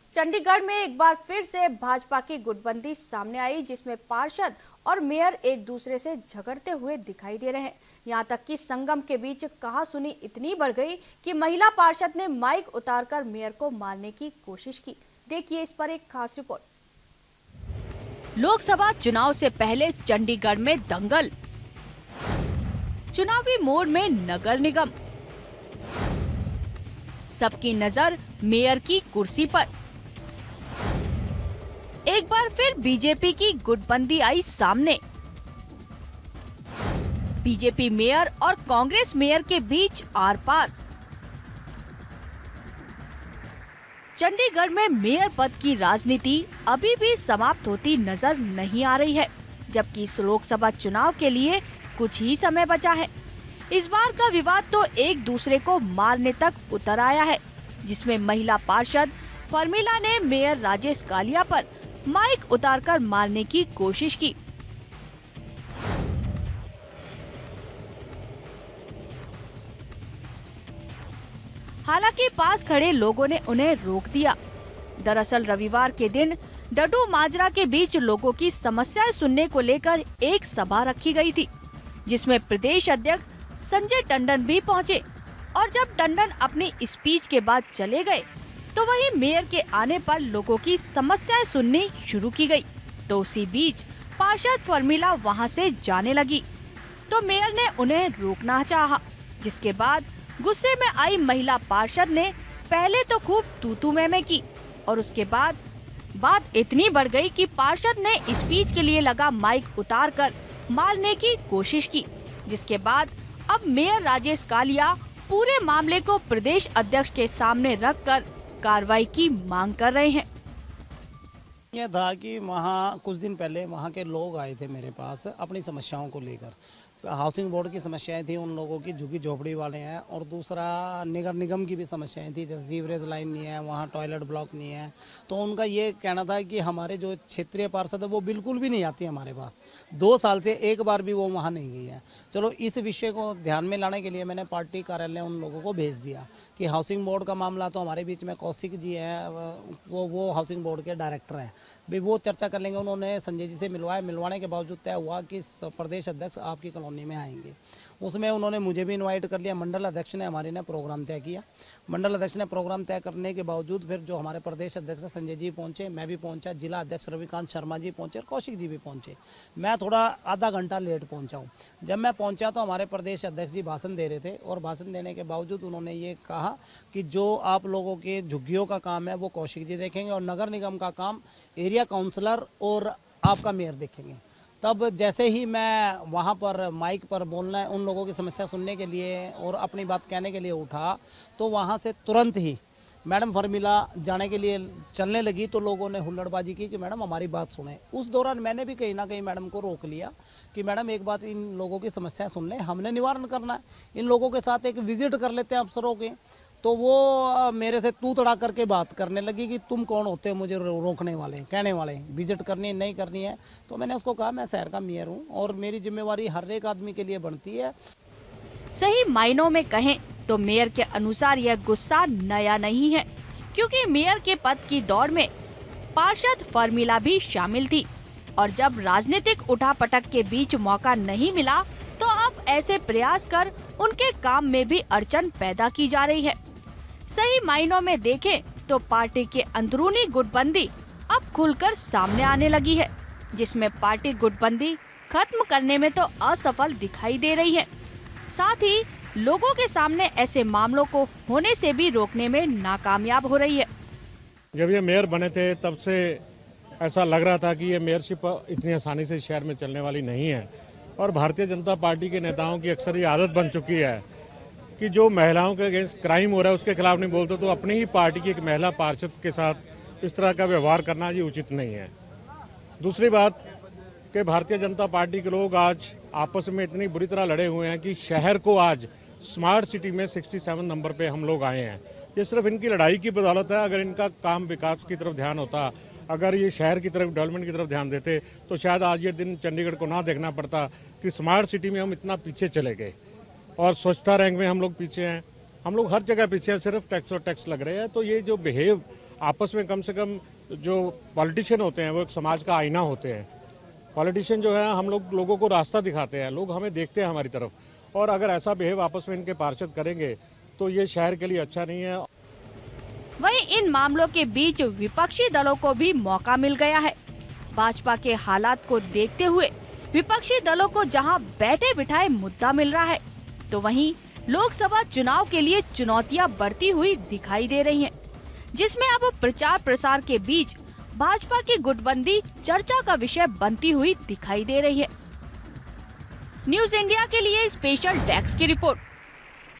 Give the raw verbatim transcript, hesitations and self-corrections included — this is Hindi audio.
चंडीगढ़ में एक बार फिर से भाजपा की गुटबंदी सामने आई, जिसमें पार्षद और मेयर एक दूसरे से झगड़ते हुए दिखाई दे रहे हैं। यहां तक कि संगम के बीच कहासुनी इतनी बढ़ गई कि महिला पार्षद ने माइक उतारकर मेयर को मारने की कोशिश की। देखिए इस पर एक खास रिपोर्ट। लोकसभा चुनाव से पहले चंडीगढ़ में दंगल, चुनावी मोड़ में नगर निगम, सबकी नजर मेयर की कुर्सी पर। एक बार फिर बीजेपी की गुटबंदी आई सामने। बीजेपी मेयर और कांग्रेस मेयर के बीच आर पार। चंडीगढ़ में मेयर पद की राजनीति अभी भी समाप्त होती नजर नहीं आ रही है, जबकि इस लोकसभा चुनाव के लिए कुछ ही समय बचा है। इस बार का विवाद तो एक दूसरे को मारने तक उतर आया है, जिसमें महिला पार्षद फर्मिला ने मेयर राजेश कालिया पर माइक उतारकर मारने की कोशिश की। हालांकि पास खड़े लोगों ने उन्हें रोक दिया। दरअसल रविवार के दिन डडू माजरा के बीच लोगों की समस्याएं सुनने को लेकर एक सभा रखी गई थी, जिसमें प्रदेश अध्यक्ष संजय टंडन भी पहुंचे। और जब टंडन अपनी स्पीच के बाद चले गए, तो वहीं मेयर के आने पर लोगों की समस्याएं सुननी शुरू की गई। तो उसी बीच पार्षद फर्मिला वहां से जाने लगी, तो मेयर ने उन्हें रोकना चाहा, जिसके बाद गुस्से में आई महिला पार्षद ने पहले तो खूब तू-तू मैं-मैं की और उसके बाद बात इतनी बढ़ गई कि पार्षद ने स्पीच के लिए लगा माइक उतारकर मारने की कोशिश की, जिसके बाद अब मेयर राजेश कालिया पूरे मामले को प्रदेश अध्यक्ष के सामने रखकर कार्रवाई की मांग कर रहे हैं। यह था कि वहाँ कुछ दिन पहले वहाँ के लोग आए थे मेरे पास अपनी समस्याओं को लेकर। हाउसिंग बोर्ड की समस्याएं थी, उन लोगों की झुग्गी झोपड़ी वाले हैं, और दूसरा नगर निगम की भी समस्याएं थी, जैसे सीवरेज लाइन नहीं है, वहाँ टॉयलेट ब्लॉक नहीं है। तो उनका ये कहना था कि हमारे जो क्षेत्रीय पार्षद है वो बिल्कुल भी नहीं आती हमारे पास। दो साल से एक बार भी वो वहाँ नहीं गई है। चलो इस विषय को ध्यान में लाने के लिए मैंने पार्टी कार्यालय उन लोगों को भेज दिया कि हाउसिंग बोर्ड का मामला तो हमारे बीच में कौशिक जी हैं, वो वो हाउसिंग बोर्ड के डायरेक्टर हैं, भाई वो चर्चा कर लेंगे। उन्होंने संजय जी से मिलवाया, मिलवाने के बावजूद तय हुआ कि प्रदेश अध्यक्ष आपकी कॉलोनी में आएंगे। उसमें उन्होंने मुझे भी इनवाइट कर लिया। मंडल अध्यक्ष ने हमारे ने प्रोग्राम तय किया। मंडल अध्यक्ष ने प्रोग्राम तय करने के बावजूद फिर जो हमारे प्रदेश अध्यक्ष संजय जी पहुंचे, मैं भी पहुंचा, जिला अध्यक्ष रविकांत शर्मा जी पहुंचे और कौशिक जी भी पहुंचे। मैं थोड़ा आधा घंटा लेट पहुंचा हूँ। जब मैं पहुंचा तो हमारे प्रदेश अध्यक्ष जी भाषण दे रहे थे, और भाषण देने के बावजूद उन्होंने ये कहा कि जो आप लोगों के झुग्गियों का काम है वो कौशिक जी देखेंगे, और नगर निगम का काम एरिया काउंसलर और आपका मेयर देखेंगे। तब जैसे ही मैं वहाँ पर माइक पर बोलना उन लोगों की समस्या सुनने के लिए और अपनी बात कहने के लिए उठा, तो वहाँ से तुरंत ही मैडम फर्मिला जाने के लिए चलने लगी। तो लोगों ने हुल्लड़बाजी की कि मैडम हमारी बात सुने। उस दौरान मैंने भी कहीं ना कहीं मैडम को रोक लिया कि मैडम एक बात, इन लोगों की समस्याएं सुन लें, हमने निवारण करना है, इन लोगों के साथ एक विजिट कर लेते हैं अफसरों के। तो वो मेरे से तू तड़ा करके बात करने लगी कि तुम कौन होते हो मुझे रोकने वाले, कहने वाले, विजिट करनी नहीं करनी है। तो मैंने उसको कहा मैं शहर का मेयर हूँ और मेरी जिम्मेवारी हर एक आदमी के लिए बनती है। सही मायनों में कहें तो मेयर के अनुसार यह गुस्सा नया नहीं है, क्योंकि मेयर के पद की दौड़ में पार्षद फर्मिला भी शामिल थी, और जब राजनीतिक उठापटक के बीच मौका नहीं मिला तो अब ऐसे प्रयास कर उनके काम में भी अड़चन पैदा की जा रही है। सही मायनों में देखें तो पार्टी के अंदरूनी गुटबंदी अब खुलकर सामने आने लगी है, जिसमें पार्टी गुटबंदी खत्म करने में तो असफल दिखाई दे रही है, साथ ही लोगों के सामने ऐसे मामलों को होने से भी रोकने में नाकामयाब हो रही है। जब ये मेयर बने थे तब से ऐसा लग रहा था कि ये मेयरशिप इतनी आसानी से शहर में चलने वाली नहीं है, और भारतीय जनता पार्टी के नेताओं की अक्सर ये आदत बन चुकी है कि जो महिलाओं के अगेंस्ट क्राइम हो रहा है उसके खिलाफ नहीं बोलते, तो अपनी ही पार्टी की एक महिला पार्षद के साथ इस तरह का व्यवहार करना ये उचित नहीं है। दूसरी बात कि भारतीय जनता पार्टी के लोग आज आपस में इतनी बुरी तरह लड़े हुए हैं कि शहर को आज स्मार्ट सिटी में सड़सठ नंबर पे हम लोग आए हैं। ये सिर्फ इनकी लड़ाई की बदौलत है। अगर इनका काम विकास की तरफ ध्यान होता, अगर ये शहर की तरफ डेवलपमेंट की तरफ ध्यान देते, तो शायद आज ये दिन चंडीगढ़ को ना देखना पड़ता कि स्मार्ट सिटी में हम इतना पीछे चले गए, और स्वच्छता रैंक में हम लोग पीछे हैं। हम लोग हर जगह पीछे हैं, सिर्फ टैक्स और टैक्स लग रहे हैं। तो ये जो बिहेव आपस में कम से कम जो पॉलिटिशियन होते हैं वो एक समाज का आईना होते हैं। पॉलिटिशियन जो है हम लोग लोगों को रास्ता दिखाते हैं, लोग हमें देखते हैं हमारी तरफ, और अगर ऐसा बिहेव आपस में इनके पार्षद करेंगे तो ये शहर के लिए अच्छा नहीं है। वहीं इन मामलों के बीच विपक्षी दलों को भी मौका मिल गया है। भाजपा के हालात को देखते हुए विपक्षी दलों को जहां बैठे बिठाए मुद्दा मिल रहा है, तो वहीं लोकसभा चुनाव के लिए चुनौतियां बढ़ती हुई दिखाई दे रही हैं, जिसमें अब प्रचार प्रसार के बीच भाजपा की गुटबंदी चर्चा का विषय बनती हुई दिखाई दे रही है। न्यूज इंडिया के लिए स्पेशल डेस्क की रिपोर्ट।